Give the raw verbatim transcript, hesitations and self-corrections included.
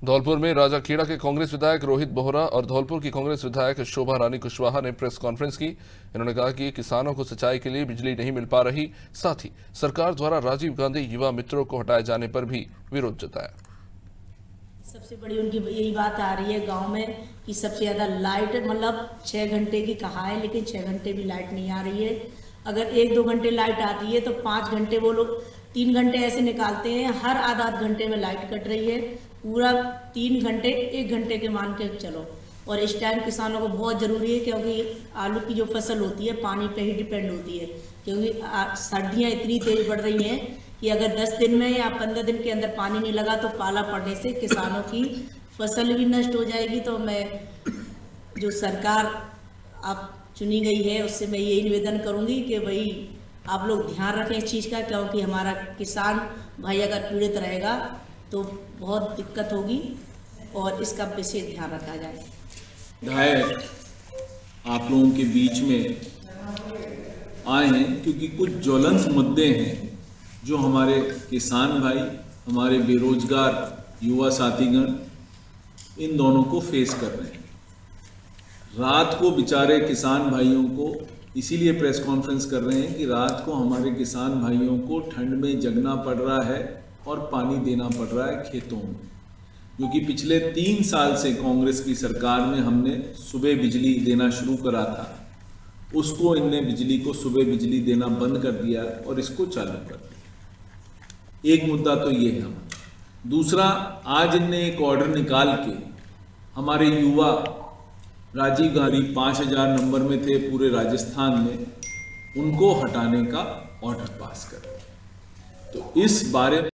धौलपुर में राजाखेड़ा के कांग्रेस विधायक रोहित बोहरा और धौलपुर की कांग्रेस विधायक शोभा रानी कुशवाहा ने प्रेस कॉन्फ्रेंस की। इन्होंने कहा कि किसानों को सिंचाई के लिए बिजली नहीं मिल पा रही, साथ ही सरकार द्वारा राजीव गांधी युवा मित्रों को हटाए जाने पर भी विरोध जताया। सबसे बड़ी उनकी यही बात आ रही है गांव में कि सबसे ज़्यादा लाइट मतलब छः घंटे की कहा है, लेकिन छः घंटे भी लाइट नहीं आ रही है। अगर एक दो घंटे लाइट आती है तो पाँच घंटे वो लोग तीन घंटे ऐसे निकालते हैं, हर आधा आध घंटे में लाइट कट रही है। पूरा तीन घंटे एक घंटे के मान के चलो। और इस टाइम किसानों को बहुत ज़रूरी है, क्योंकि आलू की जो फसल होती है पानी पे ही डिपेंड होती है, क्योंकि सर्दियाँ इतनी तेज बढ़ रही हैं कि अगर दस दिन में या पंद्रह दिन के अंदर पानी नहीं लगा तो पाला पड़ने से किसानों की फसल भी नष्ट हो जाएगी। तो मैं जो सरकार आप चुनी गई है उससे मैं यही निवेदन करूंगी कि भाई आप लोग ध्यान रखें इस चीज़ का, क्योंकि हमारा किसान भाई अगर पीड़ित रहेगा तो बहुत दिक्कत होगी और इसका विशेष ध्यान रखा जाए। विधायक आप लोगों के बीच में आए हैं क्योंकि कुछ ज्वलंत मुद्दे हैं जो हमारे किसान भाई, हमारे बेरोजगार युवा साथीगण इन दोनों को फेस कर रहे हैं। रात को बेचारे किसान भाइयों को इसीलिए प्रेस कॉन्फ्रेंस कर रहे हैं कि रात को हमारे किसान भाइयों को ठंड में जगना पड़ रहा है और पानी देना पड़ रहा है खेतों में, जो कि पिछले तीन साल से कांग्रेस की सरकार में हमने सुबह बिजली देना शुरू करा था, उसको इनने बिजली को सुबह बिजली देना बंद कर दिया और इसको चालू कर दिया। एक मुद्दा तो ये है। दूसरा, आज इनने एक ऑर्डर निकाल के हमारे युवा राजीव गांधी पाँच हजार नंबर में थे पूरे राजस्थान में, उनको हटाने का ऑर्डर पास कर दिया। तो इस बारे में